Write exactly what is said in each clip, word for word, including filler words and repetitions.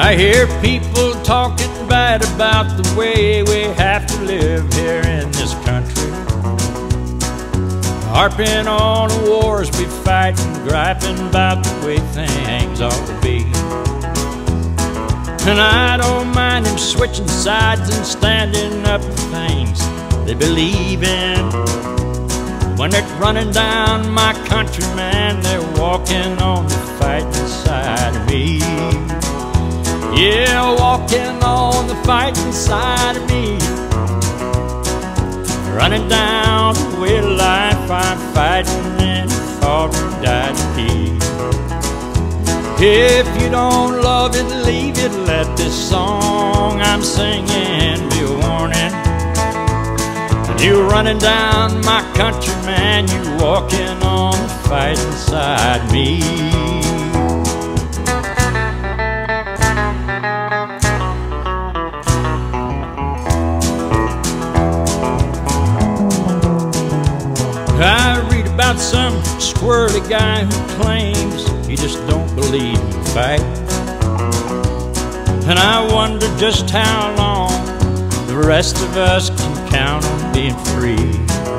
I hear people talking bad about the way we have to live here in this country, harping on the wars we fight and griping about the way things ought to be. And I don't mind them switching sides and standing up for things they believe in. When they're running down my country, man, they're walking on the fighting side of me. Yeah, walking on the fighting side of me. Running down the way of life, I'm fighting and fought and died to keep. If you don't love it, leave it. Let this song I'm singing be a warning. You running down my country, man, you walking on the fighting side of me. I read about some squirrely guy who claims he just don't believe in fight, and I wonder just how long the rest of us can count on being free.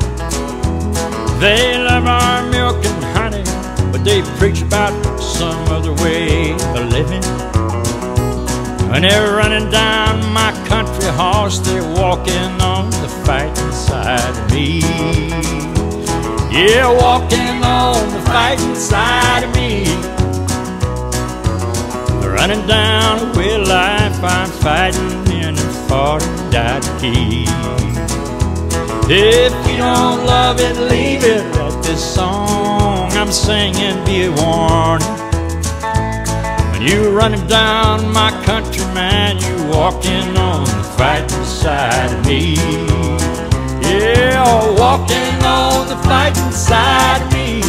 They love our milk and honey, but they preach about some other way of living. When they're running down my country horse, they're walking on the fighting side of me. Yeah, walking on the fighting side of me. Running down the way of life, I'm fighting in and fought and died to keep. If you don't love it, leave it. Let this song I'm singing be a warning. When you running down my country, man, you walking on the fighting side of me. Yeah, walking on the fighting side of me.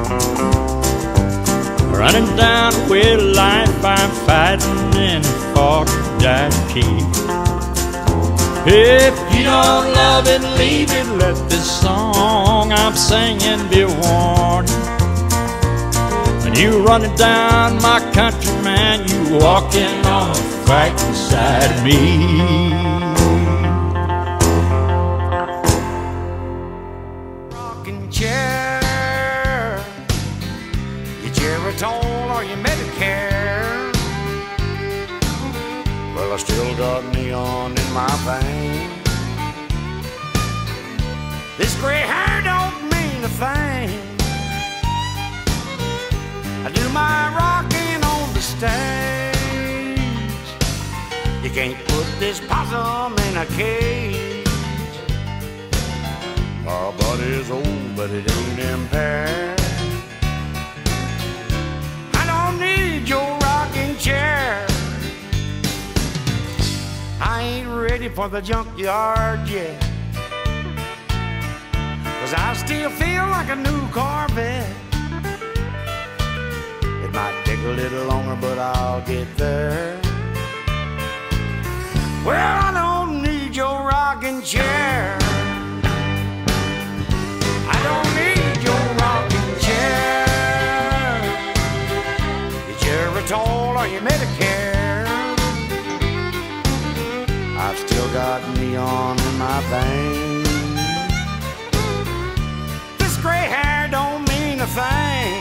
Running down the way of life, I'm fighting and fought and died to keep. If you don't love it, leave it. Let this song I'm singing be a warning. When you running down my country, man, you walking on the fighting side of me. Rocking chair, you Geritol or you Medicare? Well, I still got neon in my veins. This gray hair don't mean a thing. I do my rocking on the stage. You can't put this possum in a cage. My body's old, but it ain't impaired. I don't need your rocking chair. I ain't ready for the junkyard yet, 'cause I still feel like a new Corvette. It might take a little longer, but I'll get there. Well, I don't need your rocking chair. I don't need your rocking chair. Your Geritol or your Medicare. I've still got neon in my veins. This gray hair don't mean a thing.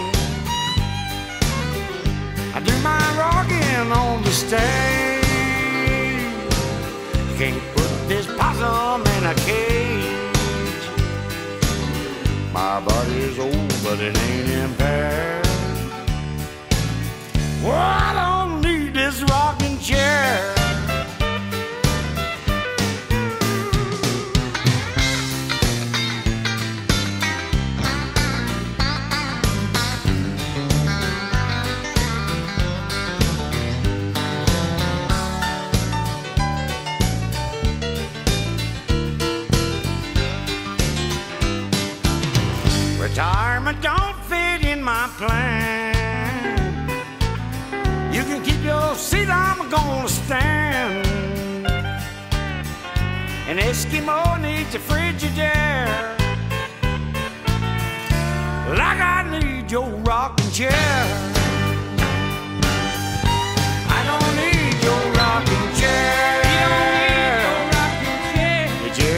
I do my rocking on the stage. You can't put this possum in a cage. My body's old, but it ain't impaired. Well, I don't need this rocking chair. Retirement don't fit in my plan. You can keep your seat, I'm gonna stand. An Eskimo needs a Frigidaire, like I need your rocking chair. I don't need your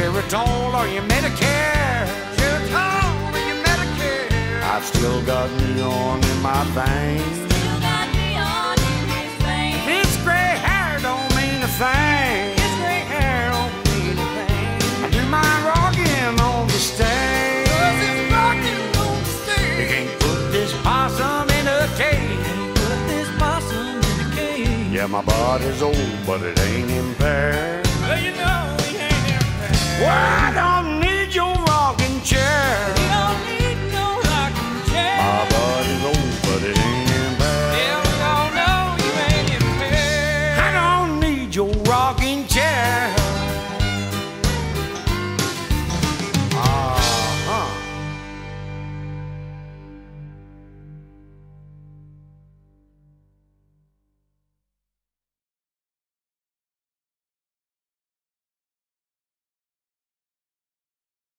Geritol or your Medicare. Geritol or your Medicare. I've still got neon in my veins. Still got neon in his veins. This gray hair don't mean a thing. His gray hair don't mean a thing. I do my rockin' on the stage. Does his rockin' on the stage. You can't put this possum in a cage. Put this possum in a cage. Yeah, my body's old, but it ain't impaired. Well, you know he ain't impaired. Why